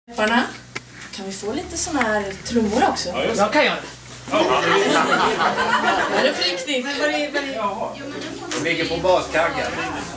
Kan vi få lite såna här trummor också? Ja, jag kan göra det. Är det riktigt? De ligger på baskaggar.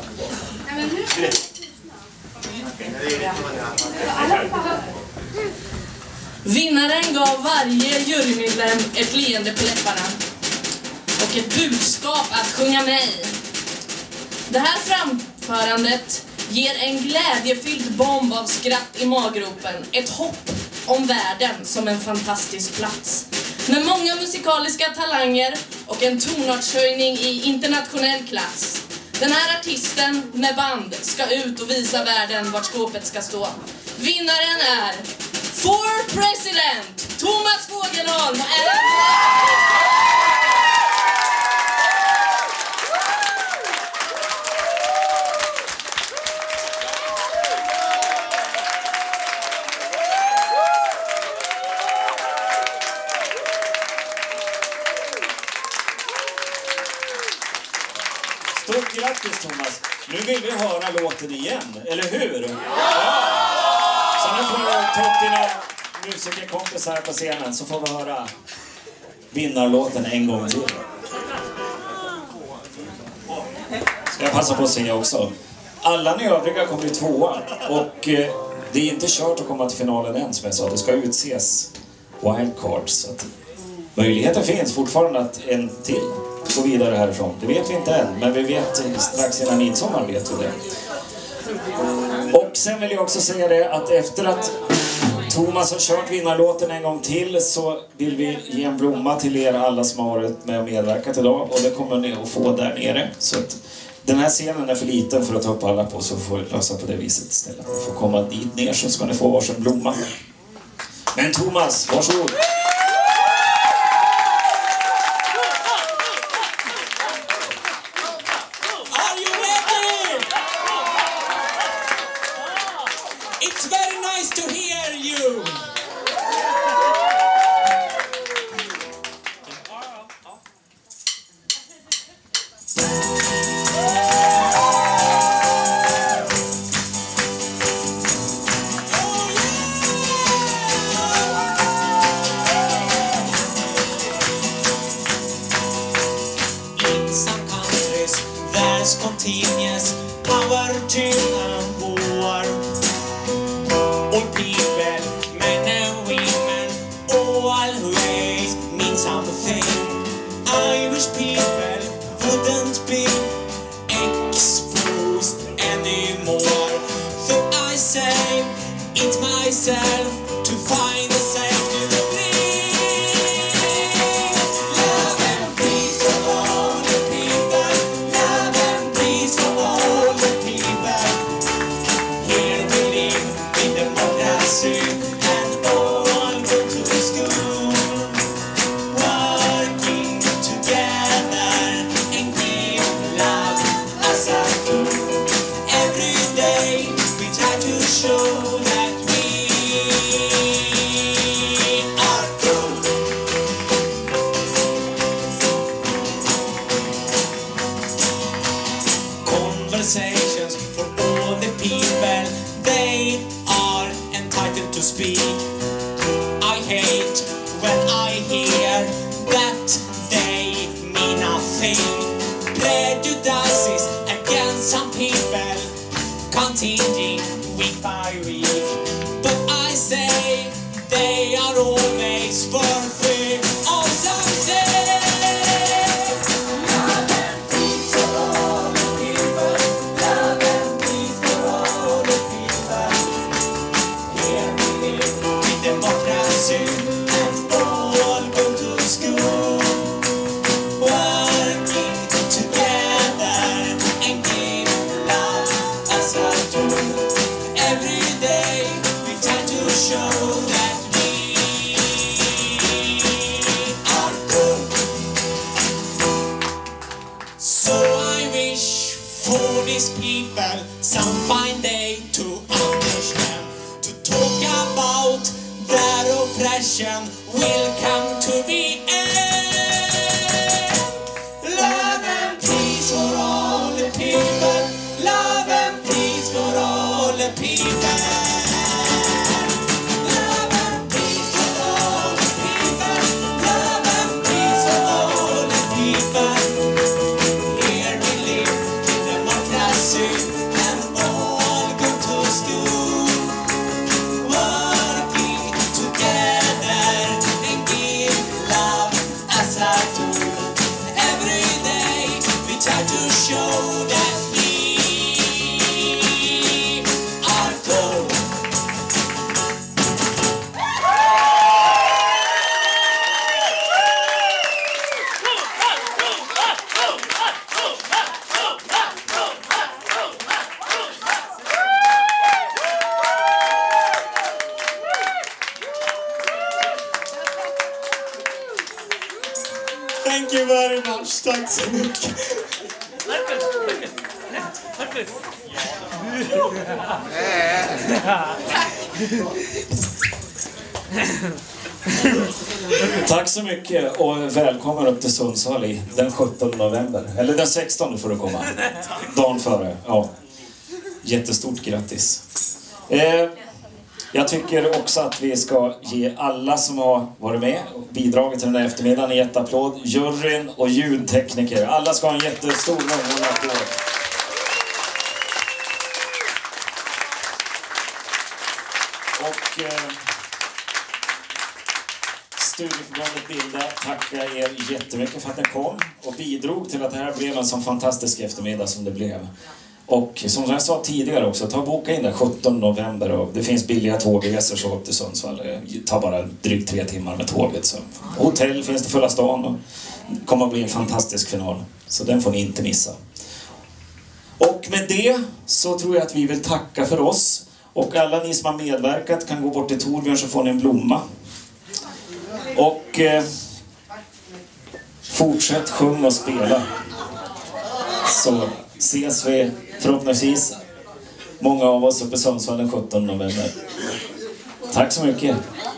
Vinnaren gav varje jurymedlem ett leende på läpparna och ett budskap att sjunga med i. Det här framförandet ger en glädjefylld bomb av skratt i maggropen, ett hopp om världen som en fantastisk plats. Med många musikaliska talanger och en tonartshöjning i internationell klass. Den här artisten med band ska ut och visa världen vart skåpet ska stå. Vinnaren är For President, Thomas Fågelholm. Stort grattis Thomas. Nu vill vi höra låten igen, eller hur? Ja! Så nu får du ta upp dina musikerkompisar här på scenen så får vi höra vinnarlåten en gång till. Ska jag passa på att säga också. Alla ni övriga kommer i tvåa och det är inte kört att komma till finalen än som jag sa. Det ska utses wildcards så att möjligheten finns fortfarande att en till gå vidare härifrån. Det vet vi inte än, men vi vet strax innan midsommar vet vi det. Och sen vill jag också säga det att efter att Thomas har kört vinnarlåten en gång till så vill vi ge en blomma till er alla som har varit med och medverkat idag och det kommer ni att få där nere. Så att den här scenen är för liten för att ta upp alla på så får vi lösa på det viset istället. Ni får komma dit ner så ska ni få varsin blomma. Men Thomas, varsågod! It's very nice to hear you. In some countries there's continuous power to war. All people, men and women, always mean something. Irish people wouldn't be exposed anymore. So I say it myself to find a safety belief. Love and peace for all the people. Love and peace for all the people. Here we live in democracy and all go to school, working together and give love as a tool. Every day we try to show that we are cool. Conversations for all the people, they are entitled to speak. I hate when I hear that they mean nothing. Prejudices against some people continuing week by week. But I say they are always worthy of something. Love and peace for all the people. Love and peace for all the people. Here we live with democracy and all go to school, working together and give love as a tool. Every day we try to show that we are good. So I wish for these people some fine day to understand, to talk about their oppression will come to the end. Love and peace for all the people. Love and peace for all the people. Thank you very much. Tack så mycket. Tack så mycket och välkommen upp till Sundsvall den 17 november. Eller den 16 får du komma. Dagen före. Ja. Jättestort grattis. Jag tycker också att vi ska ge alla som har varit med och bidragit till den här eftermiddagen en jätteapplåd. Juryn och ljudtekniker. Alla ska ha en jättestor applåd. Och Studieförbundet Bilda tackar er jättemycket för att ni kom och bidrog till att det här blev en sån fantastisk eftermiddag som det blev. Och som jag sa tidigare också, ta och boka in den 17 november och det finns billiga tågresor så upp till Sundsvall. Det tar bara drygt 3 timmar med tåget. Så. Hotell finns det fulla stan och det kommer att bli en fantastisk final. Så den får ni inte missa. Och med det så tror jag att vi vill tacka för oss. Och alla ni som har medverkat kan gå bort till Torbjörn så får ni en blomma. Och fortsätt sjunga och spela. Så ses vi förhoppningsvis många av oss uppe i Sundsvall den 17 november. Tack så mycket.